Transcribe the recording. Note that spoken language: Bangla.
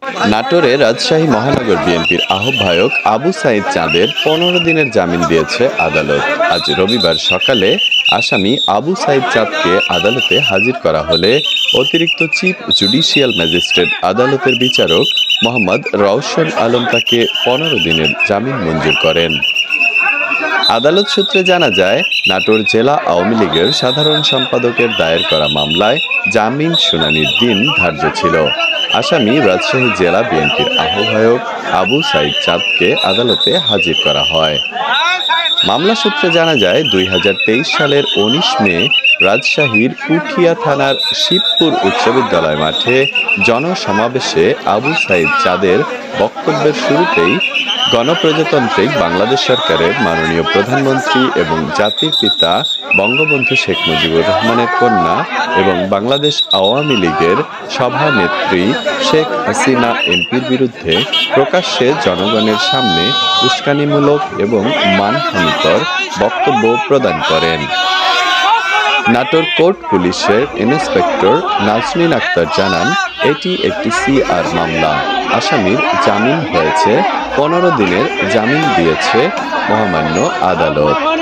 নাটোরে রাজশাহী মহানগর বিএনপির আহ্বায়ক আবু সাঈদ চাঁদের 15 দিনের জামিন দিয়েছে আদালত। আজ রবিবার সকালে আসামি আবু সাঈদ চাঁদকে আদালতে হাজির করা হলে অতিরিক্ত চিফ জুডিশিয়াল ম্যাজিস্ট্রেট আদালতের বিচারক মোহাম্মদ রওশন আলম তাকে 15 দিনের জামিন মঞ্জুর করেন। আদালত সূত্রে জানা যায়, নাটোর জেলা আওয়ামী লীগের সাধারণ সম্পাদকের দায়ের করা মামলায় জামিন শুনানির দিন ধার্য ছিল। আসামি রাজশাহী জেলা বিএনপির আহ্বায়ক আবু সাঈদ চাঁদকে আদালতে হাজির করা হয়। মামলা সূত্রে জানা যায়, 2023 সালের 19 মে রাজশাহীর পুঠিয়া থানার শিবপুর উচ্চ বিদ্যালয় মাঠে জনসমাবেশে আবু সাঈদ চাঁদের বক্তব্যের শুরুতেই গণপ্রজাতান্ত্রিক বাংলাদেশ সরকারের মাননীয় প্রধানমন্ত্রী এবং জাতির পিতা বঙ্গবন্ধু শেখ মুজিবুর রহমানের কন্যা এবং বাংলাদেশ আওয়ামী লীগের সভানেত্রী শেখ হাসিনা এমপির বিরুদ্ধে প্রকাশ্যে জনগণের সামনে উস্কানিমূলক এবং মানহানিকর বক্তব্য প্রদান করেন। নাটোর কোর্ট পুলিশের ইন্সপেক্টর নাজনীন আক্তার জানান, এটি একটি সিআর মামলা। আসামির জামিন হয়েছে, 15 দিনের জামিন দিয়েছে মহামান্য আদালত।